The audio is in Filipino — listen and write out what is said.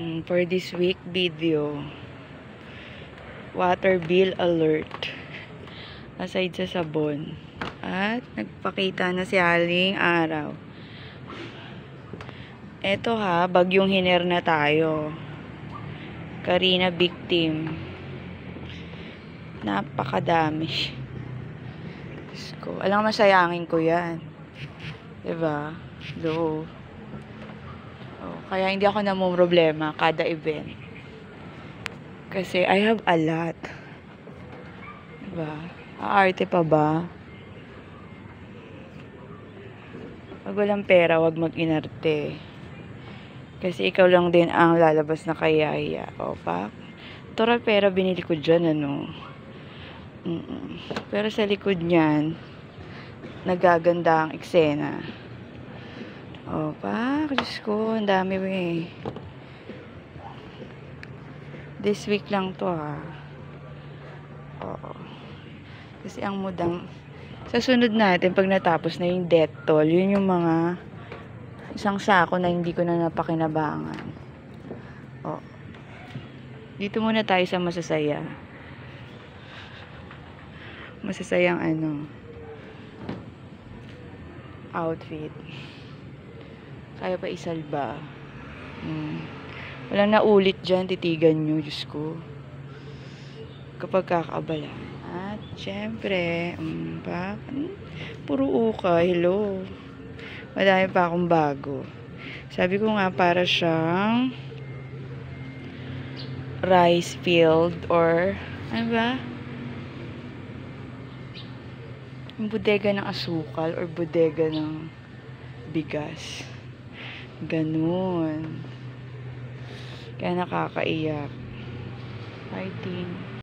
For this week video, water bill alert. Aside sa sabon. At nagpakita na si Aling Araw. Eto ha, bagyong hiner na tayo. Karina victim. Napakadami. Diyos ko. Alam masayangin ko yan. Diba? Low. Oh, kaya hindi ako namumroblema kada event. Kasi I have a lot. Diba? Aarte pa ba? Pag walang pera, wag mag-inarte. Kasi ikaw lang din ang lalabas na kaya. O pa? Total pera binili ko dyan, ano? Pero sa likod niyan, nagaganda ang eksena. O pa? Diyos ko, ang dami eh. This week lang to ha. Oo. Kasi ang mudang sa sunod natin, pag natapos na yung Dettol, yun yung mga isang sako na hindi ko na napakinabangan. O. Dito muna tayo sa masasaya. Masasayang outfit. Kaya pa isalba. Walang naulit dyan, titigan nyo, Diyos ko. Kapag kakaabala. At, syempre, puro uka, hello. Madami pa akong bago. Sabi ko nga, para siyang rice field or, ano ba? Yung bodega ng asukal or bodega ng bigas. Ganun. Kaya nakakaiyak. Fighting.